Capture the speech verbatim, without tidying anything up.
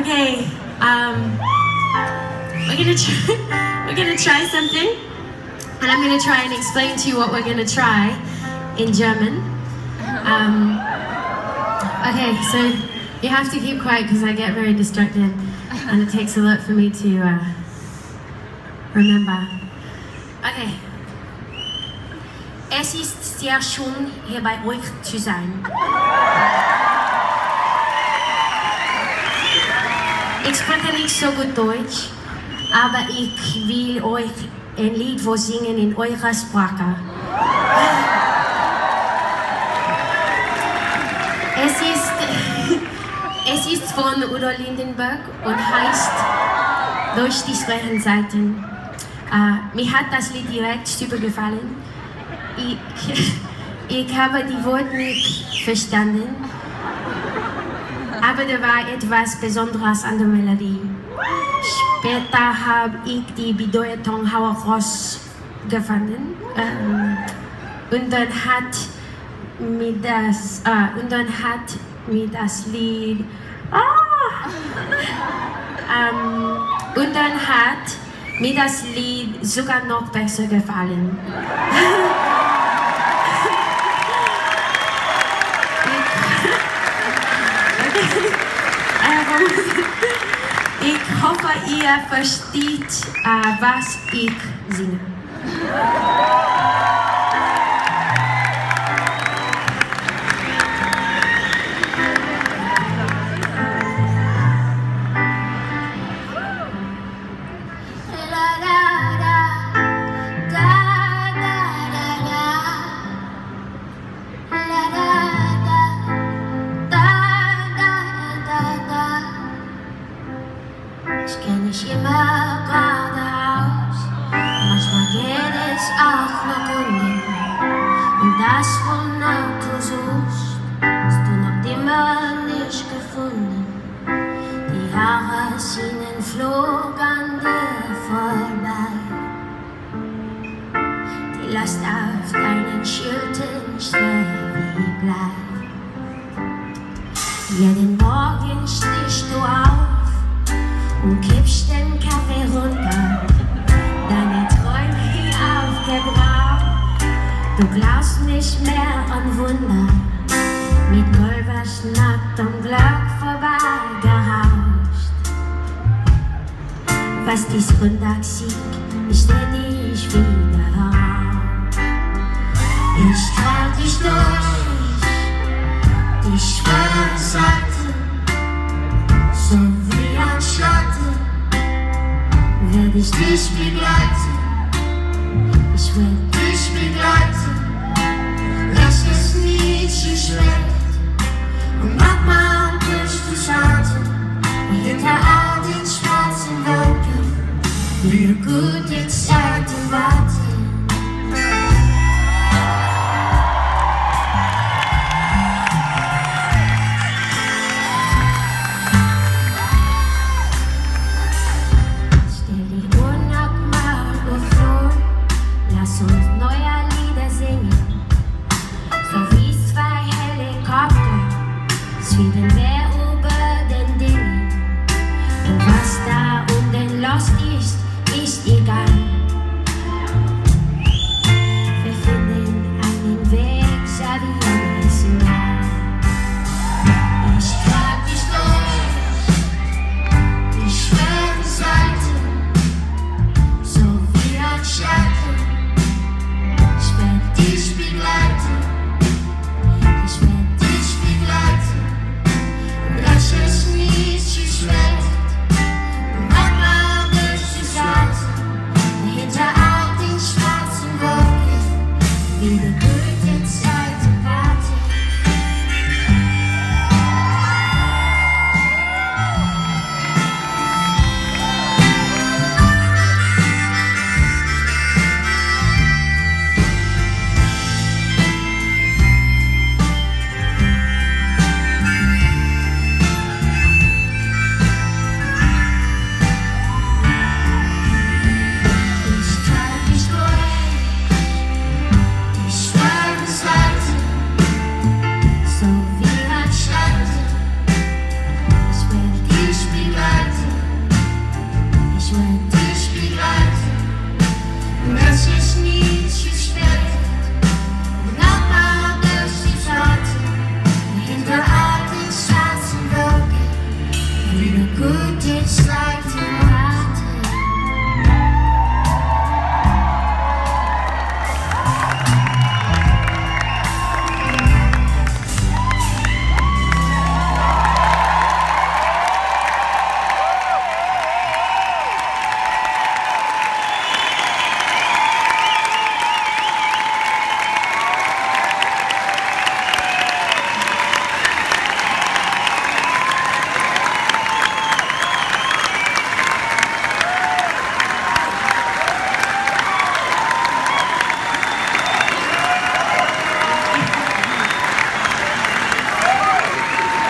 Okay, um, we're gonna try, we're gonna try something, and I'm gonna try and explain to you what we're gonna try in German. Um, okay, so you have to keep quiet because I get very distracted, and it takes a lot for me to uh, remember. Okay. Es ist sehr schön, hier bei euch zu sein. Ich spreche nicht so gut Deutsch, aber ich will euch ein Lied singen in eurer Sprache. Es ist, es ist von Udo Lindenberg und heißt Durch die schweren Zeiten. Uh, mir hat das Lied direkt super gefallen. Ich, ich habe die Worte nicht verstanden. Aber da war etwas Besonderes an der Melodie. Später habe ich die Bedeutung herausgefunden. Ähm, und dann hat mir das, äh, und dann hat mir das Lied, ah, ähm, und dann hat mir das Lied sogar noch besser gefallen. Ich hoffe, ihr versteht, uh, was ich singe. Ich kenn nicht immer geradeaus, manchmal geht es auch nach unten. Und das, wonach du suchst, hast du noch immer nicht gefunden. Die Jahre sind ein Flug an dir vorbei. Die Last auf deinen Schultern schwer wie Blei. Jeden Morgen stehst du auf und kippst den Kaffee runter, deine Träume hier aufgebraucht. Du glaubst nicht mehr an Wunder, mit Pulverschnack und Glück vorbeigerauscht. Was dies Wunder sieht, ich stell dich wieder heraus. Ich trag dich durch die schweren Zeiten, so wie ein Schatten, werd ich dich begleiten. Ich werd dich begleiten. Lass es nie zu schlecht und manchmal durch das Atem. Hinter all den schwarzen Wolken wieder gute Zeiten warten. Lass uns neue Lieder singen, so wie zwei Helikopter, Sweden.